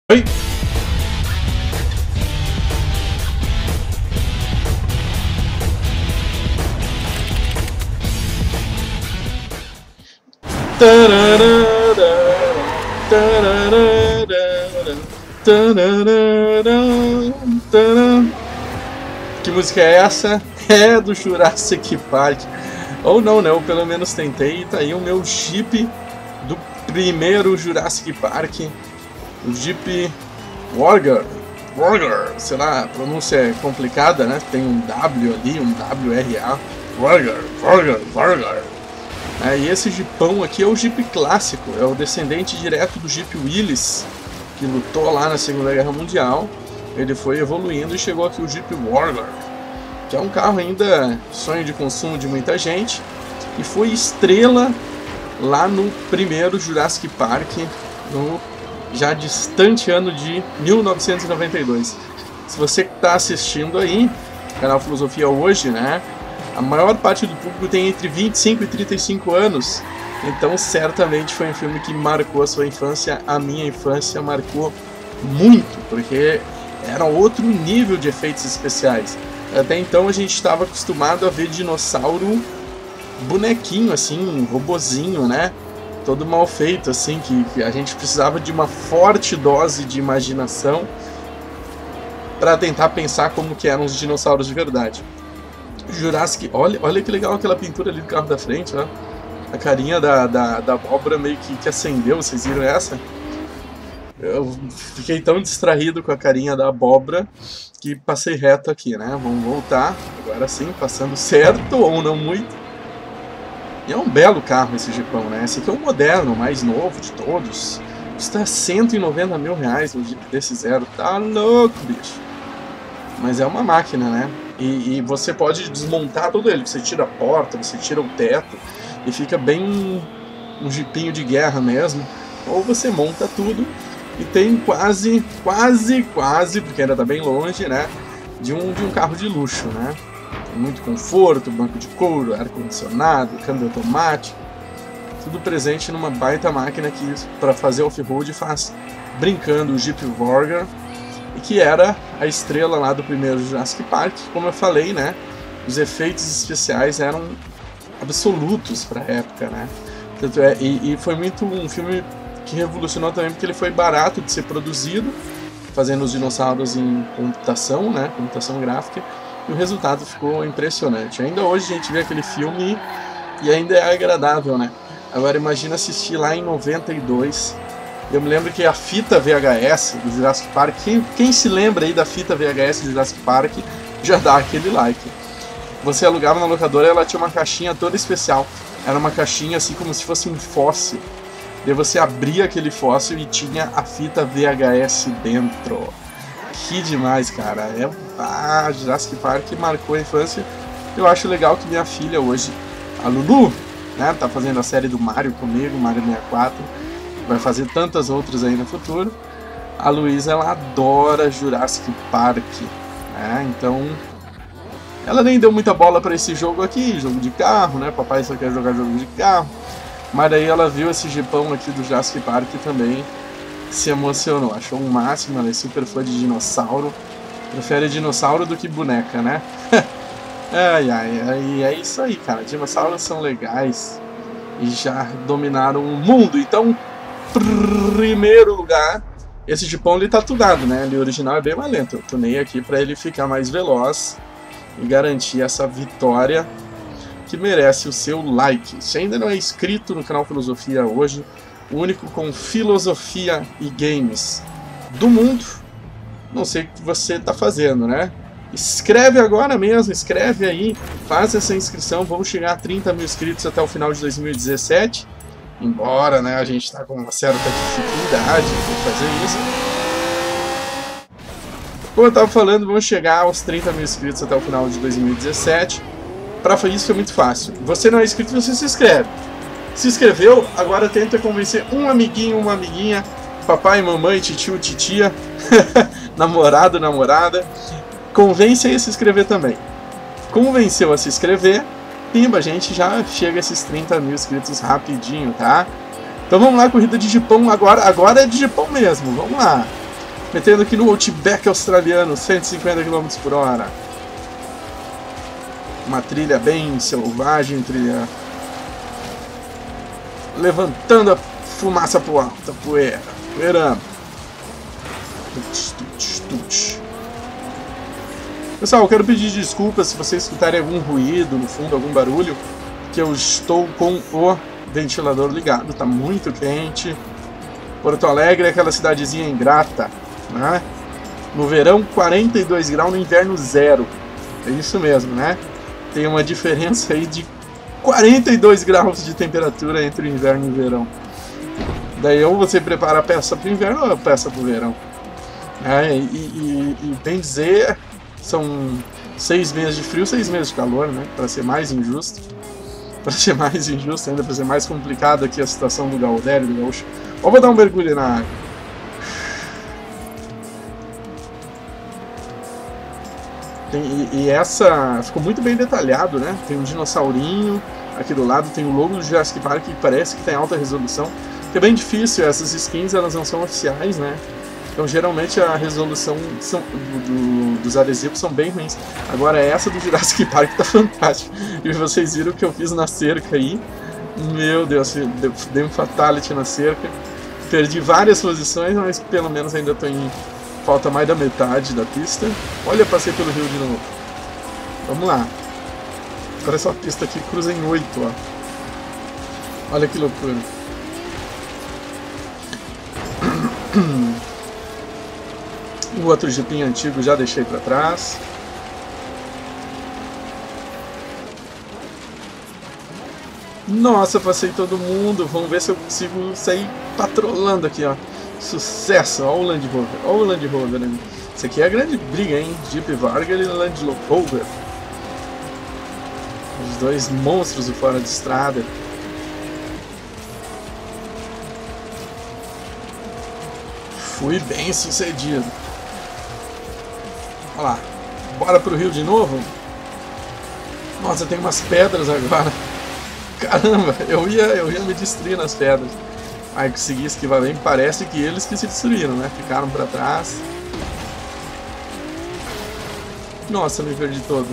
Oi! Que música é essa? É do Jurassic Park. Ou não, né? Eu pelo menos tentei. Tá aí o meu Jeep do primeiro Jurassic Park. O Jeep Wrangler, sei lá, a pronúncia é complicada, né? Tem um W ali, um WRA. Wrangler. E esse Jeepão aqui é o Jeep clássico, é o descendente direto do Jeep Willys, que lutou lá na Segunda Guerra Mundial. Ele foi evoluindo e chegou aqui o Jeep Wrangler, que é um carro ainda sonho de consumo de muita gente, e foi estrela lá no primeiro Jurassic Park, no já distante ano de 1992. Se você está assistindo aí, canal Filosofia hoje, né? A maior parte do público tem entre 25 e 35 anos. Então certamente foi um filme que marcou a sua infância. A minha infância marcou muito, porque era outro nível de efeitos especiais. Até então a gente estava acostumado a ver dinossauro bonequinho, assim, um robozinho, né? Todo mal feito, assim, que a gente precisava de uma forte dose de imaginação para tentar pensar como que eram os dinossauros de verdade. Jurassic, olha que legal aquela pintura ali do carro da frente, ó. A carinha da abóbora meio que acendeu, vocês viram essa? Eu fiquei tão distraído com a carinha da abóbora que passei reto aqui, né? Vamos voltar, agora sim, passando certo ou não muito. E é um belo carro esse Jeepão, né? Esse aqui é o moderno, o mais novo de todos. Custa 190 mil reais no Jeep desse zero. Tá louco, bicho. Mas é uma máquina, né? E você pode desmontar todo ele. Você tira a porta, você tira o teto e fica bem um Jeepinho de guerra mesmo. Ou você monta tudo e tem quase, porque ainda tá bem longe, né? De um carro de luxo, né? Muito conforto, banco de couro, ar-condicionado, câmbio automático, tudo presente numa baita máquina que para fazer off-road faz brincando o Jeep Wrangler, e que era a estrela lá do primeiro Jurassic Park. Como eu falei, né, os efeitos especiais eram absolutos para a época, né? Tanto é, e foi muito um filme que revolucionou também porque ele foi barato de ser produzido, fazendo os dinossauros em computação, né, computação gráfica. E o resultado ficou impressionante. Ainda hoje a gente vê aquele filme e ainda é agradável, né? Agora imagina assistir lá em 92. Eu me lembro que a fita VHS do Jurassic Park, quem se lembra aí da fita VHS do Jurassic Park, já dá aquele like. Você alugava na locadora e ela tinha uma caixinha toda especial. Era uma caixinha assim como se fosse um fóssil. Daí você abria aquele fóssil e tinha a fita VHS dentro. Que demais, cara. Jurassic Park marcou a infância. Eu acho legal que minha filha hoje, a Lulu, né, tá fazendo a série do Mario comigo, Mario 64, vai fazer tantas outras aí no futuro. A Luísa, ela adora Jurassic Park, né? Então ela nem deu muita bola para esse jogo aqui, jogo de carro, né? Papai só quer jogar jogo de carro. Mas daí ela viu esse Jeepão aqui do Jurassic Park e também se emocionou, achou o máximo. Ela é super fã de dinossauro, prefere dinossauro do que boneca, né? É isso aí, cara. Dinossauros são legais e já dominaram o mundo. Então, primeiro lugar, esse Jeepão ele tá tunado, né? Ele original é bem mais lento. Eu tunei aqui para ele ficar mais veloz e garantir essa vitória que merece o seu like. Se ainda não é inscrito no canal Filosofia hoje, o único com filosofia e games do mundo, não sei o que você está fazendo, né? Escreve agora mesmo, escreve aí, faz essa inscrição, vamos chegar a 30 mil inscritos até o final de 2017, embora, né, a gente está com uma certa dificuldade de fazer isso. Como eu estava falando, vamos chegar aos 30 mil inscritos até o final de 2017. Para fazer isso é muito fácil. Você não é inscrito, você se inscreve. Se inscreveu, agora tenta convencer um amiguinho, uma amiguinha, papai, mamãe, titio, titia, namorado, namorada. Convence aí a se inscrever também. Convenceu a se inscrever, pimba, a gente já chega a esses 30 mil inscritos rapidinho, tá? Então vamos lá, corrida de Jeepão, agora é de Jeepão mesmo, vamos lá. Metendo aqui no Outback australiano, 150 km por hora. Uma trilha bem selvagem, trilha levantando a fumaça pro alto, a poeira, poeirando. Pessoal, eu quero pedir desculpas se vocês escutarem algum ruído no fundo, algum barulho, que eu estou com o ventilador ligado, tá muito quente. Porto Alegre é aquela cidadezinha ingrata, né? No verão 42 graus, no inverno 0. É isso mesmo, né? Tem uma diferença aí de 42 graus de temperatura entre o inverno e o verão. Daí ou você prepara a peça para o inverno ou a peça para o verão. E bem dizer, são 6 meses de frio, 6 meses de calor, né? Para ser mais injusto. Para ser mais injusto ainda, para ser mais complicado aqui a situação do Galdério, do Gaúcho. Ou vou dar um mergulho na água. Essa ficou muito bem detalhado, né? Tem um dinossaurinho, aqui do lado tem o logo do Jurassic Park que parece que tem alta resolução. Que é bem difícil, essas skins elas não são oficiais, né? Então geralmente a resolução dos adesivos são bem ruins. Agora essa do Jurassic Park tá fantástica. E vocês viram o que eu fiz na cerca aí. Meu Deus, dei um fatality na cerca. Perdi várias posições, mas pelo menos ainda tô em... Falta mais da metade da pista. Olha, passei pelo rio de novo. Vamos lá. Agora essa pista aqui cruza em 8, ó. Olha que loucura. O outro jipinho antigo já deixei pra trás. Nossa, passei todo mundo. Vamos ver se eu consigo sair patrolando aqui, ó. Sucesso! Olha o Land Rover. Olha o Land Rover, né? Isso aqui é a grande briga, hein? Jeep Wrangler e Land Rover. Os dois monstros de fora de estrada. Fui bem sucedido. Olha lá. Bora pro rio de novo? Nossa, tem umas pedras agora. Caramba, eu ia me destruir nas pedras. Aí consegui esquivar bem, parece que eles que se destruíram, né? Ficaram pra trás. Nossa, me perdi todo.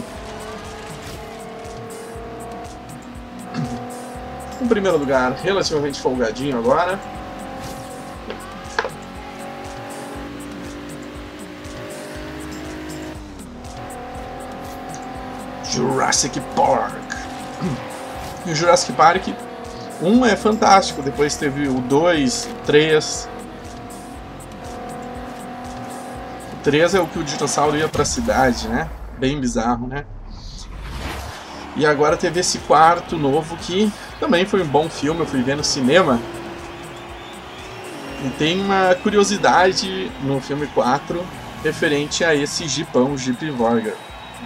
Em primeiro lugar, relativamente folgadinho agora. Jurassic Park. E o Jurassic Park 1 é fantástico, depois teve o 2, o 3. O 3 é o que o dinossauro ia pra cidade, né? Bem bizarro, né? E agora teve esse quarto novo que também foi um bom filme, eu fui ver no cinema. E tem uma curiosidade no filme 4 referente a esse jipão, o Jeep Wrangler.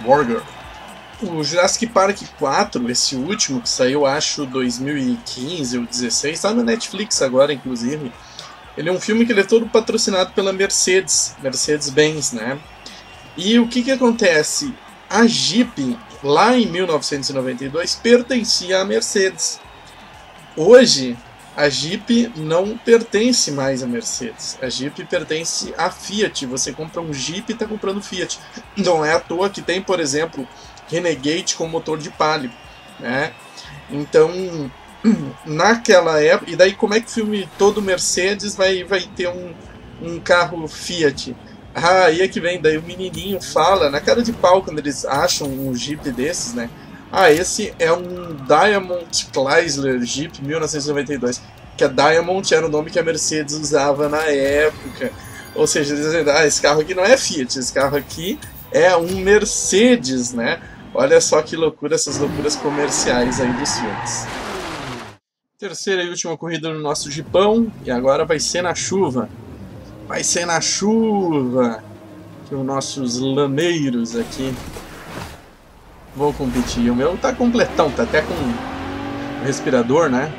O Jurassic Park 4, esse último, que saiu, acho, 2015 ou 2016, está no Netflix agora, inclusive. Ele é um filme que ele é todo patrocinado pela Mercedes-Benz, né? E o que acontece? A Jeep, lá em 1992, pertencia à Mercedes. Hoje, a Jeep não pertence mais à Mercedes. A Jeep pertence à Fiat. Você compra um Jeep e está comprando Fiat. Não é à toa que tem, por exemplo, Renegade com motor de Palio, né? Então, naquela época... E daí como é que o filme todo Mercedes vai ter um carro Fiat? Ah, aí é que vem, daí o menininho fala, na cara de pau, quando eles acham um Jeep desses, né? Ah, esse é um Diamond Chrysler Jeep 1992. Que a Diamond era o nome que a Mercedes usava na época. Ou seja, eles dizem, esse carro aqui não é Fiat, esse carro aqui é um Mercedes, né? Olha só que loucura, essas loucuras comerciais aí dos filmes. Terceira e última corrida no nosso Jeepão, e agora vai ser na chuva. Vai ser na chuva que os nossos lameiros aqui vão competir. O meu tá completão, tá até com o respirador, né?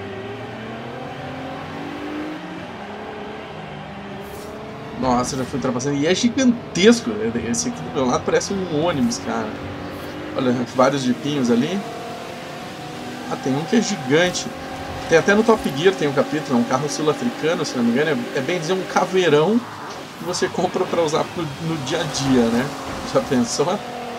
Nossa, já fui ultrapassando. E é gigantesco. Esse aqui do meu lado parece um ônibus, cara. Olha, vários jeepinhos ali. Ah, tem um que é gigante. Tem até no Top Gear, tem um capítulo, é um carro sul-africano, se não me engano. É bem dizer um caveirão que você compra para usar no dia a dia, né? Já pensou?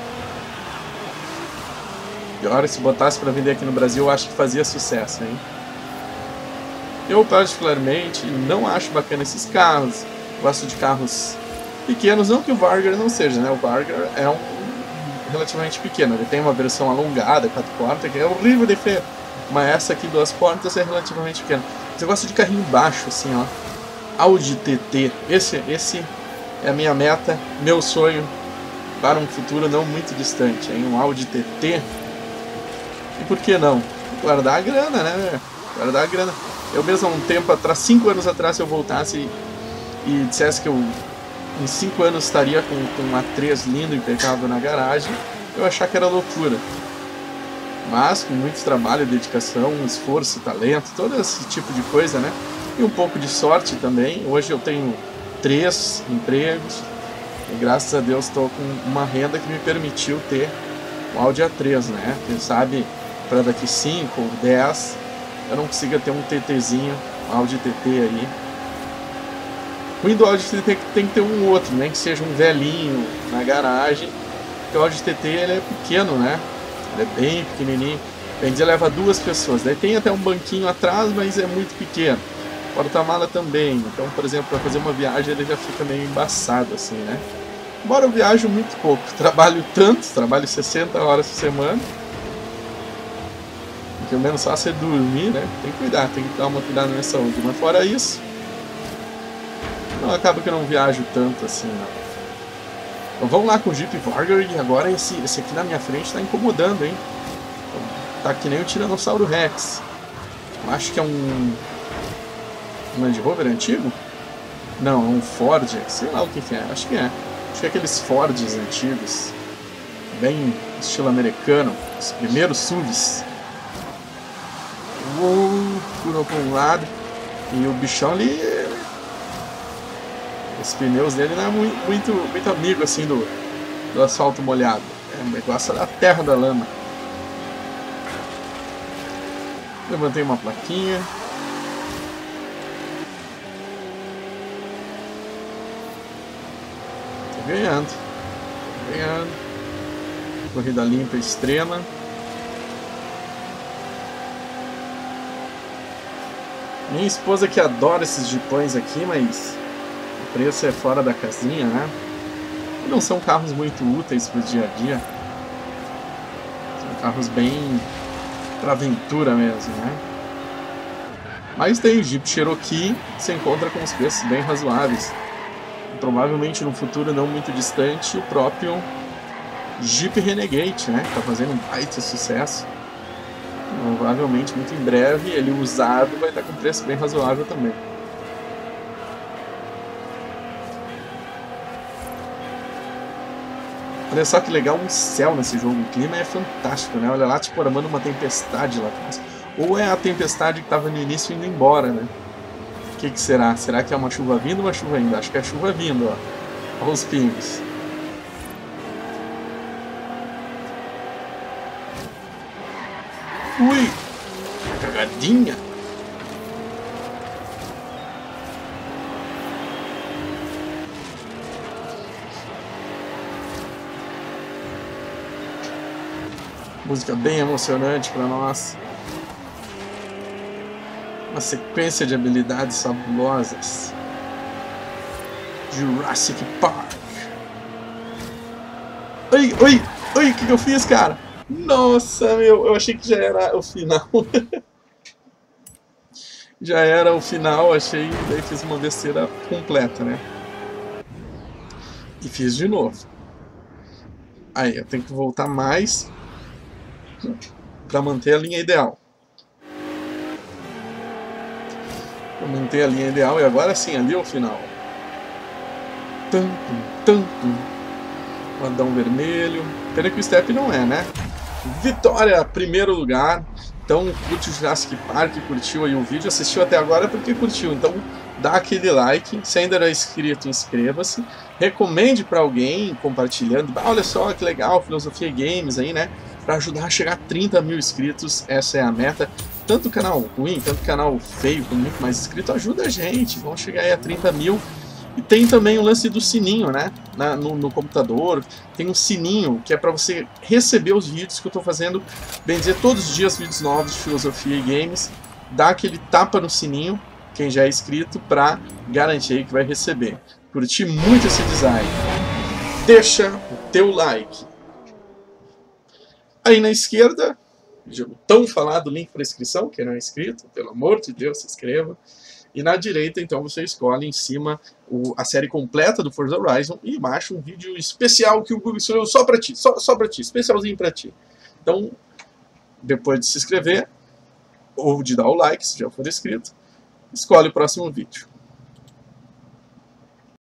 Pior, se botasse para vender aqui no Brasil, eu acho que fazia sucesso, hein? Eu particularmente não acho bacana esses carros. Gosto de carros pequenos, não que o Varger não seja, né? O Varger é um relativamente pequeno. Ele tem uma versão alongada, 4 portas, que é horrível de feio. Mas essa aqui, 2 portas, é relativamente pequena. Mas eu gosto de carrinho baixo, assim, ó. Audi TT. Esse é a minha meta, meu sonho para um futuro não muito distante, hein? Um Audi TT. E por que não? Guardar a grana, né? Guardar a grana. Eu mesmo há um tempo atrás, 5 anos atrás, se eu voltasse e dissesse que eu em 5 anos estaria com um A3 lindo, impecável na garagem, eu achar que era loucura. Mas com muito trabalho, dedicação, esforço, talento, todo esse tipo de coisa, né? E um pouco de sorte também. Hoje eu tenho 3 empregos e graças a Deus estou com uma renda que me permitiu ter um Audi A3, né? Quem sabe para daqui 5 ou 10 eu não consiga ter um TTzinho, um Audi TT aí. O ruim do Audi TT tem que ter um outro, nem que seja um velhinho na garagem. Porque o Audi TT ele é pequeno, né? Ele é bem pequenininho. Bem dizer, leva 2 pessoas. Daí tem até um banquinho atrás, mas é muito pequeno. Porta-mala também. Então, por exemplo, para fazer uma viagem ele já fica meio embaçado assim, né? Embora eu viajo muito pouco. Trabalho 60 horas por semana. Pelo menos só você dormir, né? Tem que cuidar, tem que dar uma cuidada na minha saúde. Mas fora isso, não, acaba que eu não viajo tanto assim, não. Então vamos lá com o Jeep Varger e agora esse aqui na minha frente está incomodando, hein? Tá que nem o Tiranossauro Rex. Eu acho que é um Land Rover antigo? Não, é um Ford, sei lá o que é, acho que é. Acho que é aqueles Fords antigos, bem estilo americano, os primeiros SUVs. Curou para um lado e o bichão ali, os pneus dele não é muito amigo assim do asfalto molhado, é um negócio da terra da lama. Levantei uma plaquinha. Tô ganhando. Corrida limpa extrema. Minha esposa que adora esses jipões aqui, mas o preço é fora da casinha, né? E não são carros muito úteis para o dia a dia. São carros bem para aventura mesmo, né? Mas tem o Jeep Cherokee, que se encontra com os preços bem razoáveis. E provavelmente no futuro não muito distante, o próprio Jeep Renegade, né? Que está fazendo um baita sucesso. Provavelmente muito em breve ele usado vai estar com preço bem razoável também. Olha só que legal, um céu nesse jogo, o clima é fantástico, né? Olha lá, tipo, armando uma tempestade lá atrás. Ou é a tempestade que estava no início indo embora, né? O que será? Será que é uma chuva vindo ou uma chuva indo? Acho que é chuva vindo, ó. Olha os pingos. Ui! Cagadinha! Música bem emocionante para nós. Uma sequência de habilidades fabulosas. Jurassic Park. Oi, o que eu fiz, cara? Nossa, meu, eu achei que já era o final. Já era o final, achei, daí fiz uma besteira completa, né? E fiz de novo. Aí, eu tenho que voltar mais para manter a linha ideal. Para manter a linha ideal, e agora sim, ali é o final. O Adão vermelho. Pena que o step não é, né? Vitória, primeiro lugar. Então, curte o Jurassic Park, curtiu aí o vídeo, assistiu até agora porque curtiu. Então, dá aquele like. Se ainda não é inscrito, inscreva-se. Recomende para alguém, compartilhando. Olha só que legal, Filosofia Games aí, né? Para ajudar a chegar a 30 mil inscritos, essa é a meta. Tanto o canal ruim, tanto o canal feio, com muito mais inscritos, ajuda a gente. Vamos chegar aí a 30 mil. E tem também o lance do sininho, né? No computador, tem um sininho que é para você receber os vídeos que eu estou fazendo, bem dizer, todos os dias vídeos novos de filosofia e games. Dá aquele tapa no sininho, quem já é inscrito, para garantir que vai receber. Curti muito esse design. Deixa o teu like. Aí na esquerda, o tão falado link para inscrição, quem não é inscrito, pelo amor de Deus, se inscreva. E na direita, então, você escolhe em cima a série completa do Forza Horizon e embaixo um vídeo especial que o Google escolheu só para ti, só para ti, especialzinho para ti. Então, depois de se inscrever, ou de dar o like, se já for inscrito, escolhe o próximo vídeo.